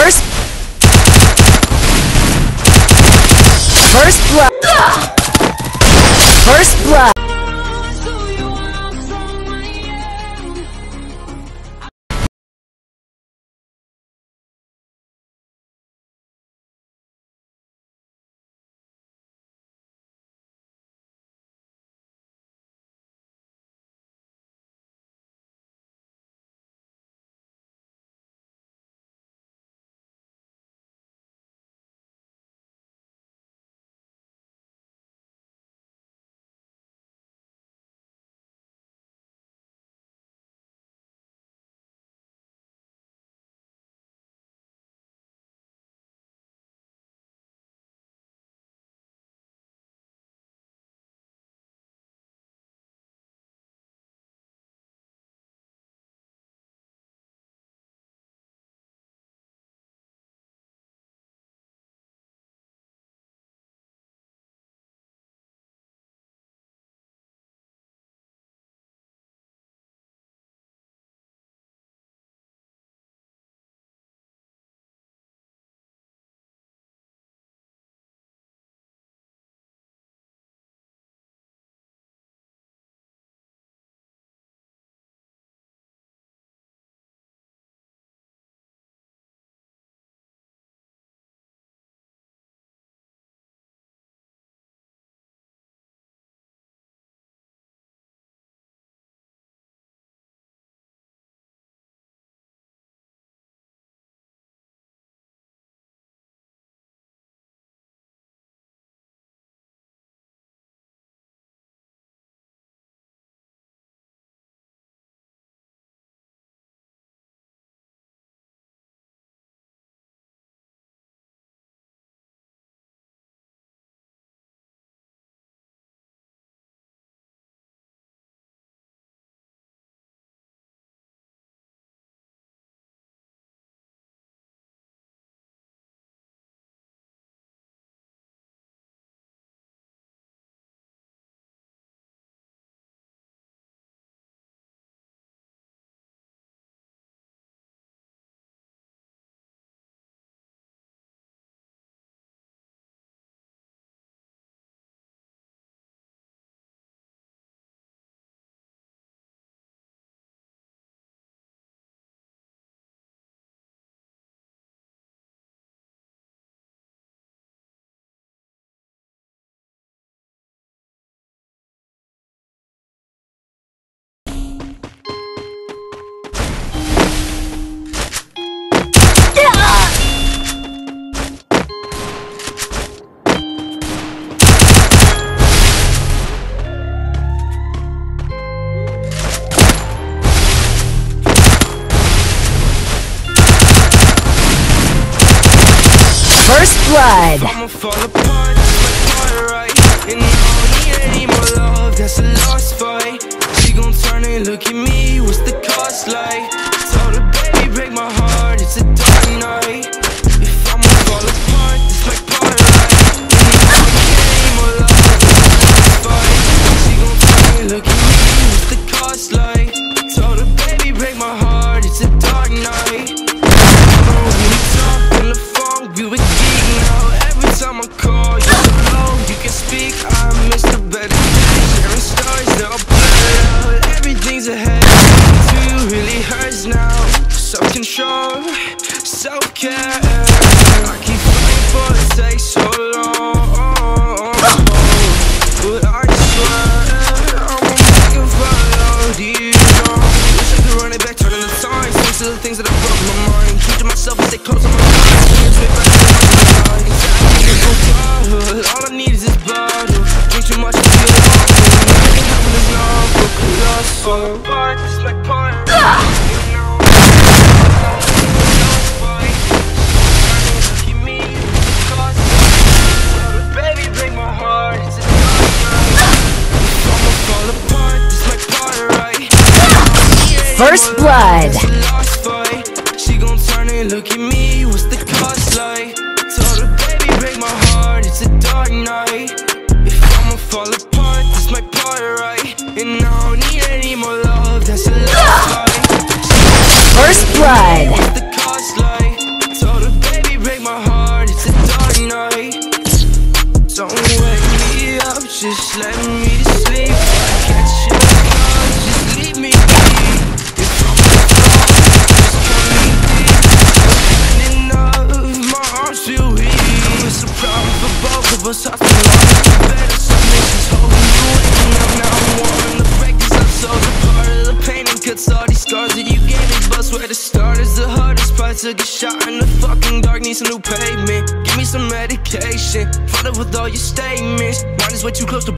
First blood. First blood. First blood. I'ma fall apart, alright. And I don't need any more love, that's a lost fight. She gon' turn and look at me, what's the cost like? Told her, baby, break my heart, it's a dark night. If I'ma fall apart, this my part, right? And I don't need any more love, that's a lost fight. She gon' turn and look at me, what's the cost like? Told her, baby, break my heart, it's a dark night. When we talk on the phone, we were geek now. Every time I call, you're alone, you can speak. I miss the better days, sharing stories that I'll blur out. Everything's ahead, to you really hurts now. Self-control, self-care. I keep fighting for it takes so long, but I swear I won't make it follow these wrong. Wish I could run it back, turning the time. Thanks to the things that I put on my mind. Keep to myself and stay close to my mind. All I need is this bottle. Drink too much and feel awful. Nothing happened is not broken. Lost fall apart, this my part. You know, lost fight. Look at me, cost. Baby, break my heart. It's a dark night. I'ma fall apart, this my part, right? First blood. Lost fight. She gon' turn and look at me, what's the cost like? Told her, baby, break my heart, it's a dark night. If I'ma fall apart, this my part, right? And I don't need any more love, that's a lost fight. First blood. What's the cost like? Told her, us hearts been lost. Better submissions holding you waking up. Now I'm warm. The break is up, so the part of the pain and cuts all these scars that you gave me. But where to start is the hardest part. Took a shot in the fucking dark, need some new pavement. Give me some medication. Flooded with all your statements. Mind is way too close to